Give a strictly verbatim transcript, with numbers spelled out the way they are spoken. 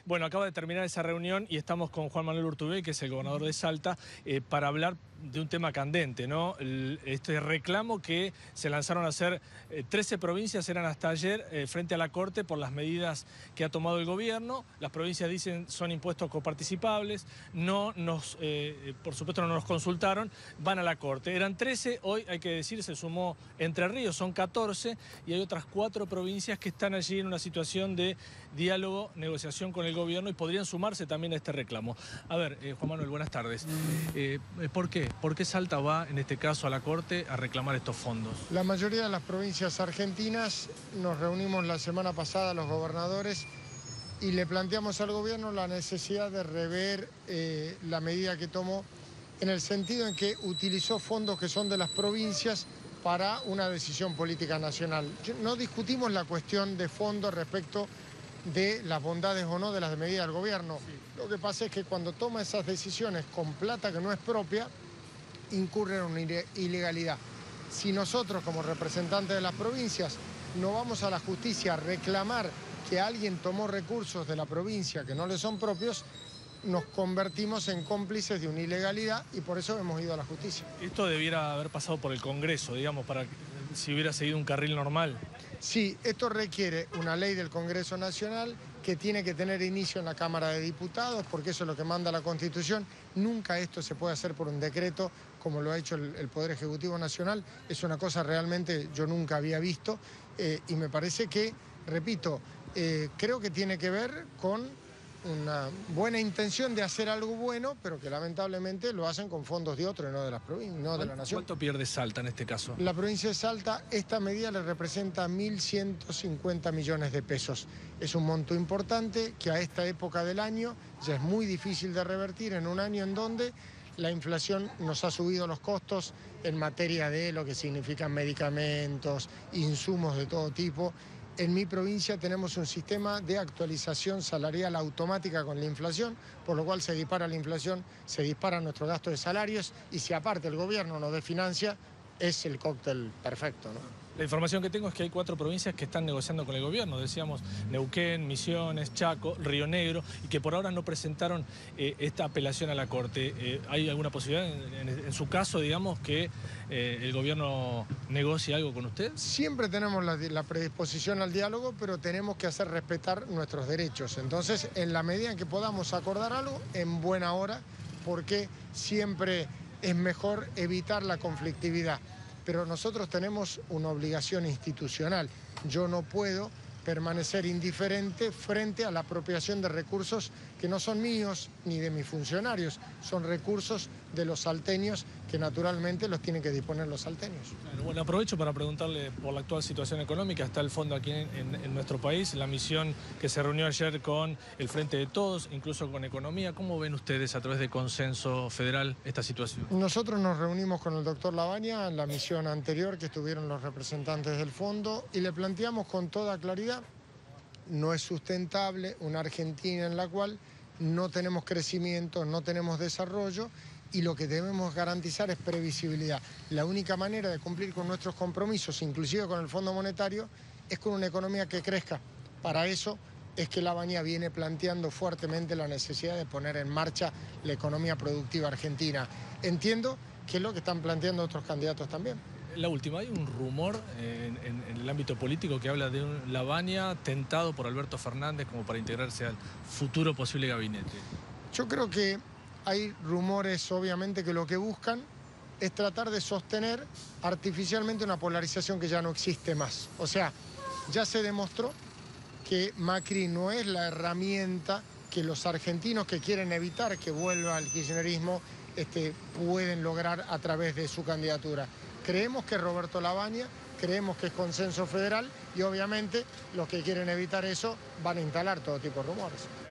Bueno, acaba de terminar esa reunión y estamos con Juan Manuel Urtubey, que es el gobernador de Salta, eh, para hablar de un tema candente, ¿no? El, este reclamo que se lanzaron a hacer eh, trece provincias, eran hasta ayer, eh, frente a la Corte por las medidas que ha tomado el gobierno. Las provincias dicen son impuestos coparticipables, no nos, eh, por supuesto no nos consultaron, van a la Corte. Eran trece, hoy hay que decir, se sumó Entre Ríos, son catorce, y hay otras cuatro provincias que están allí en una situación de diálogo, negociación con el gobierno y podrían sumarse también a este reclamo. A ver, eh, Juan Manuel, buenas tardes. Eh, ¿Por qué? ¿Por qué Salta va, en este caso, a la Corte a reclamar estos fondos? La mayoría de las provincias argentinas nos reunimos la semana pasada los gobernadores y le planteamos al gobierno la necesidad de rever eh, la medida que tomó en el sentido en que utilizó fondos que son de las provincias para una decisión política nacional. No discutimos la cuestión de fondo respecto de las bondades o no de las medidas del gobierno. Sí. Lo que pasa es que cuando toma esas decisiones con plata que no es propia, incurre en una ilegalidad. Si nosotros, como representantes de las provincias, no vamos a la justicia a reclamar que alguien tomó recursos de la provincia que no le son propios, nos convertimos en cómplices de una ilegalidad y por eso hemos ido a la justicia. Esto debiera haber pasado por el Congreso, digamos, para que, si hubiera seguido un carril normal. Sí, esto requiere una ley del Congreso Nacional que tiene que tener inicio en la Cámara de Diputados, porque eso es lo que manda la Constitución. Nunca esto se puede hacer por un decreto, como lo ha hecho el, el Poder Ejecutivo Nacional. Es una cosa realmente yo nunca había visto eh, y me parece que, repito, eh, creo que tiene que ver con una buena intención de hacer algo bueno, pero que lamentablemente lo hacen con fondos de otro y no de las provincias, no de la nación. ¿Cuánto pierde Salta en este caso? La provincia de Salta, esta medida le representa mil ciento cincuenta millones de pesos. Es un monto importante que a esta época del año ya es muy difícil de revertir en un año en donde la inflación nos ha subido los costos en materia de lo que significan medicamentos, insumos de todo tipo. En mi provincia tenemos un sistema de actualización salarial automática con la inflación, por lo cual se dispara la inflación, se disparan nuestros gastos de salarios y si aparte el gobierno nos desfinancia, es el cóctel perfecto, ¿no? La información que tengo es que hay cuatro provincias que están negociando con el gobierno, decíamos Neuquén, Misiones, Chaco, Río Negro, y que por ahora no presentaron eh, esta apelación a la Corte. Eh, ¿Hay alguna posibilidad, en, en, en su caso, digamos, que eh, el gobierno negocie algo con usted? Siempre tenemos la, la predisposición al diálogo, pero tenemos que hacer respetar nuestros derechos. Entonces, en la medida en que podamos acordar algo, en buena hora, porque siempre es mejor evitar la conflictividad. Pero nosotros tenemos una obligación institucional. Yo no puedo permanecer indiferente frente a la apropiación de recursos que no son míos ni de mis funcionarios, son recursos de los salteños que naturalmente los tienen que disponer los salteños. Claro, bueno, aprovecho para preguntarle por la actual situación económica. Está el fondo aquí en, en, en nuestro país, la misión que se reunió ayer con el Frente de Todos, incluso con Economía. ¿Cómo ven ustedes a través de consenso federal esta situación? Nosotros nos reunimos con el doctor Labaña en la misión anterior que estuvieron los representantes del fondo y le planteamos con toda claridad: no es sustentable una Argentina en la cual no tenemos crecimiento, no tenemos desarrollo y lo que debemos garantizar es previsibilidad. La única manera de cumplir con nuestros compromisos, inclusive con el Fondo Monetario, es con una economía que crezca. Para eso es que Labaña viene planteando fuertemente la necesidad de poner en marcha la economía productiva argentina. Entiendo que es lo que están planteando otros candidatos también. La última, hay un rumor en, en, en el ámbito político que habla de un Labaña tentado por Alberto Fernández como para integrarse al futuro posible gabinete. Yo creo que hay rumores, obviamente, que lo que buscan es tratar de sostener artificialmente una polarización que ya no existe más. O sea, ya se demostró que Macri no es la herramienta que los argentinos que quieren evitar que vuelva el kirchnerismo este, pueden lograr a través de su candidatura. Creemos que es Roberto Labaña, creemos que es consenso federal y obviamente los que quieren evitar eso van a instalar todo tipo de rumores.